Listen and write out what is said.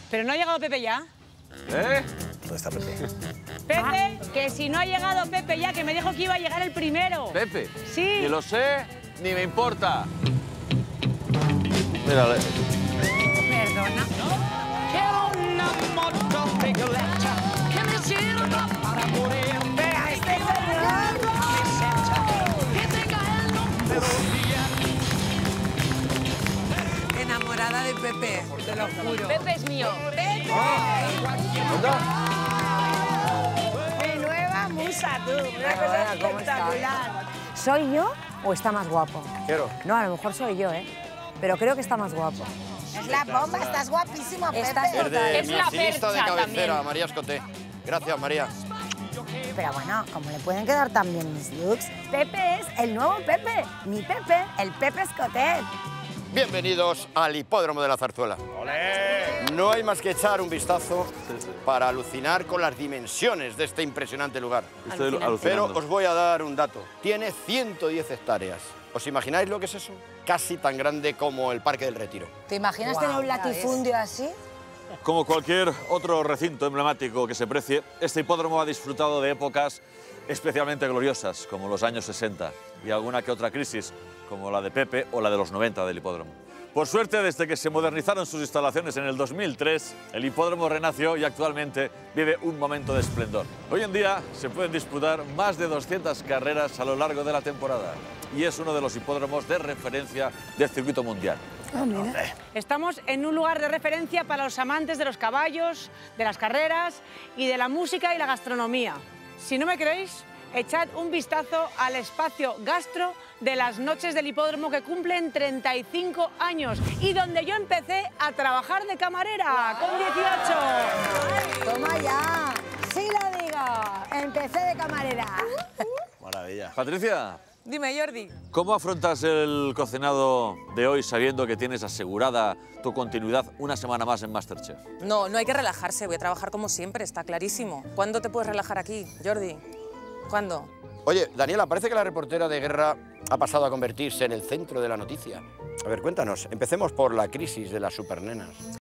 ¿Pero no ha llegado Pepe ya? ¿Eh? ¿Dónde está Pepe? Pepe, que si no ha llegado Pepe ya, que me dijo que iba a llegar el primero. ¿Pepe? Sí. Ni lo sé, ni me importa. Mírale. Perdona. Vea, este señor. Enamorada de Pepe, te lo juro. Pepe es mío. Mi nueva musa, tú. Una cosa espectacular. ¿Soy yo o está más guapo? Quiero. No, a lo mejor soy yo, ¿eh? Pero creo que está más guapo. Es la bomba, estás guapísimo, Pepe. Estás Es de Es mi la estilista de percha cabecera, también. María Escoté. Gracias, María. Pero bueno, ¿cómo le pueden quedar tan bien mis looks? Pepe es el nuevo Pepe. Mi Pepe, el Pepe Escotet. Bienvenidos al Hipódromo de la Zarzuela. No hay más que echar un vistazo para alucinar con las dimensiones de este impresionante lugar. Estoy Pero alucinando. os voy a dar un dato. Tiene 110 hectáreas. ¿Os imagináis lo que es eso? Casi tan grande como el Parque del Retiro. ¿Te imaginas Guau, tener un ya ves. latifundio así? Como cualquier otro recinto emblemático que se precie, este hipódromo ha disfrutado de épocas especialmente gloriosas, como los años 60, y alguna que otra crisis, como la de Pepe o la de los 90 del hipódromo. Por suerte, desde que se modernizaron sus instalaciones en el 2003, el hipódromo renació y actualmente vive un momento de esplendor. Hoy en día se pueden disputar más de 200 carreras a lo largo de la temporada y es uno de los hipódromos de referencia del circuito mundial. Estamos en un lugar de referencia para los amantes de los caballos, de las carreras y de la música y la gastronomía. Si no me creéis, echad un vistazo al espacio gastro de las noches del hipódromo que cumplen 35 años y donde yo empecé a trabajar de camarera con 18. ¡Toma ya! ¡Sí lo digo! Empecé de camarera. Maravilla. Patricia, Dime, Jordi. ¿cómo afrontas el cocinado de hoy sabiendo que tienes asegurada tu continuidad una semana más en MasterChef? No, no hay que relajarse, voy a trabajar como siempre, está clarísimo. ¿Cuándo te puedes relajar aquí, Jordi? ¿Cuándo? Oye, Daniela, parece que la reportera de guerra ha pasado a convertirse en el centro de la noticia. A ver, cuéntanos. Empecemos por la crisis de las supernenas.